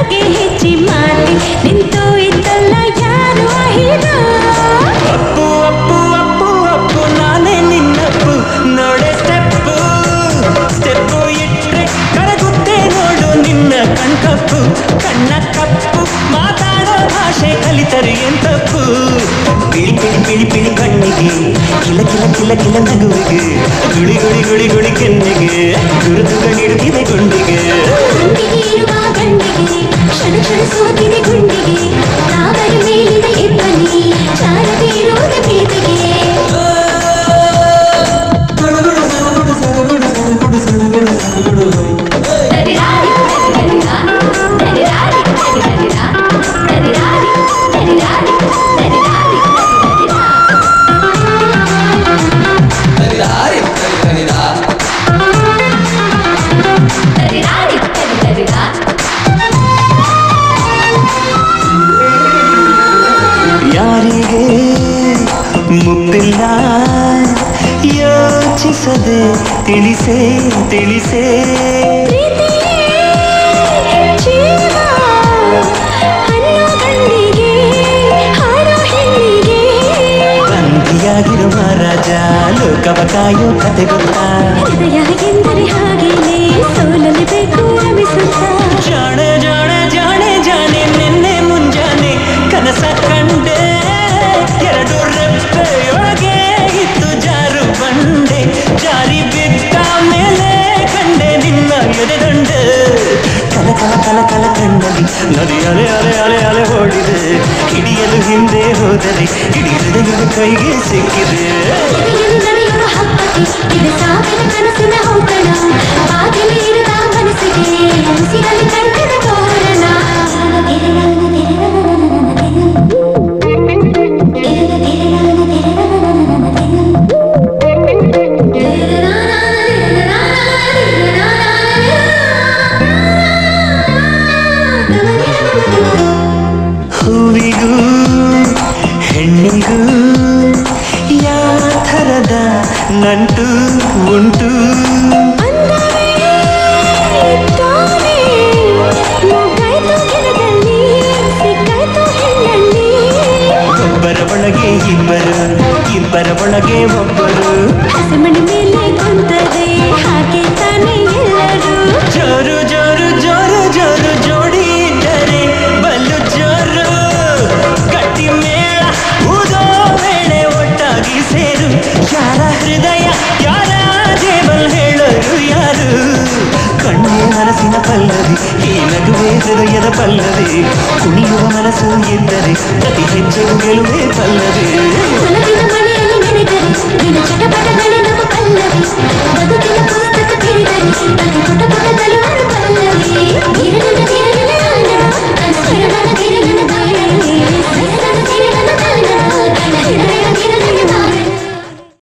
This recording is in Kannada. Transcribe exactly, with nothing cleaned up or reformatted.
ಮಾತಿಗೆ ಹೆಚ್ಚಿ ಮಾತಿ ನಿಂತು ಇದ್ದಲ್ಲ ಯಾರು ಹೀರೋ ಅಪ್ಪು ಅಪ್ಪು ಅಪ್ಪು ಅಪ್ಪು ನಾನೇ ನಿನ್ನಪ್ಪು ನೋಡೆ ಸ್ಟೆಪ್ಪು ಸ್ಟೆಪ್ಪು ಇಟ್ರೆ ಕರಗುತ್ತೆ ನೋಡು ನಿನ್ನ ಕಣ್ಕಪ್ಪು ಕಣ್ಣ ಕಪ್ಪು ಮಾತಾಡೋ ಭಾಷೆ ಕಲಿತರೆ ಎಂತಪ್ಪು ಪಿಳಿ ಪಿಳಿ ಪಿಳಿ ಪಿಳಿ ಕಣ್ಣಿಗೆ ಕಿಲ ಕಿಲ ಕಿಲ ಕಿಲ ನಗುವಿಗೆ ಗುಳಿ ಗುಳಿ ಗುಳಿ ಗುಳಿ ಕೆನ್ನೆಗೆ ಗುರುತುಗ ಹಿಡಿದಿದೆ ಗುಂಡಿಗೆ ಗುಂಡಿಗೆ ಇರುವ ಗಂಡಿಗೆ ಕ್ಷಣ ಕ್ಷಣ ಸೋತಿದೆ ಗುಂಡಿಗೆ ತಾವರ ಮೇಲಿನ ಇಬ್ಬನಿ ಚಾರದೆ ಇರುವುದ ಪ್ರೀತಿಗೆ ಯಾರಿಗೆ ಮುಪ್ಪಿಲ್ಲ ಯೋಚಿಸದೆ ತಿಳಿಸೇ ತಿಳಿಸೇ ಬಂದಿಯಾಗಿರುವ ರಾಜ ಲೋಕವ ಕಾಯೋ ಕತೆ ಗೊತ್ತಾ ಹೃದಯ ಎಂದರೆ ಹಾಗೇನೆ ಸೋಲಲಿ ಬೇಕು ರಮಿಸುತ್ತಾ ಜಾಣೆ ಜಾಣೆ ಜಾಣೆ ಜಾಣೆ ನಿನ್ನೆ ಮುಂಜಾನೆ ಕನಸ ಕಂಡೆ ಎರಡು ರೆಪ್ಪೆಯೊಳಗೆ ಇತ್ತು ಜಾರು ಬಂಡೆ ಜಾರಿ ಬಿದ್ದ ಮೇಲೆ ಕಂಡೆ ನಿನ್ನ ಎದೆದಂಡೆ ಕಲ ಕಲ ಕಲ ಕಲ ಕಣ್ಣಲ್ಲಿ ನದಿ ಅಲೆ ಅಲೆ ಅಲೆ ಅಲೆ ಓಡಿದೆ ಹಿಡಿಯಲು ಹಿಂದೆ ಹೋದರೆ ಇಡೀ ಹೃದಯದ ಕೈಗೆ ಸಿಕ್ಕಿದೆ ನಡೆಯುವ ಹಬ್ಬಕ್ಕೆ ಇದು ಸಾವಿರ ಕನಸಿನ ಔತಣ ಬಾಗಿಲು ಇರದ ಮನಸ್ಸಿಗೆ ಉಸಿರಲ್ಲಿ ಕಂಠದ ತೋರಣ ಹೂವಿಗೂ ಹೆಣ್ಣಿಗೂ ಯಾವ ಥರದ ನಂಟು ಉಂಟು ಒಬ್ಬರ ಒಳಗೆ ಇಬ್ಬರು ಇಬ್ಬರ ಒಳಗೆ ಒಬ್ಬರು ಹಸಮಣಿ ಮೇಲೆ ಕುಂತದೆ ಹಾಗೆ ತಾನೇ ಎಲ್ಲರೂ ಜೋರು ಜೋರು ಜೋರು ಜೋರು ಜೋಡಿ ಇದ್ದರೆ ಬಲ್ಲು ಜೋರು ಗಟ್ಟಿ ಮೇಳ ಊದೋ ವೇಳೆ ಒಟ್ಟಾಗಿ ಸೇರು ಯಾರ ಹೃದಯ ಯಾರ ಜೇಬಲ್ ಹೇಳೋರು ಯಾರು ಕಣ್ಣು ಮನಸ್ಸಿನ ಪಲ್ಲವಿ ಈ ನಗುವೆ ಹೃದಯದ ಪಲ್ಲವಿ ಕುಣಿಯುವ ಮನಸ್ಸು ಇದ್ದರೆ ಪ್ರತಿ ಹೆಜ್ಜೆಗೂ ಗೆಲುವೆ ಪಲ್ಲವಿ ಒಲವಿನ ಮನೆಯಲ್ಲಿ ನೆನೆದರೆ ನಿನ್ನ ಚಟಪಟಗಳೇ ನಮ್ಮ ಪಲ್ಲವಿ ಬದುಕಿನ ಪುಸ್ತಕ ತಿರಿದರೆ ಪ್ರತಿ ಪುಟ ಪುಟದಲ್ಲೂ ಪಲ್ಲವಿ ಗಿರಣಿನ ಗಿರಣಿನ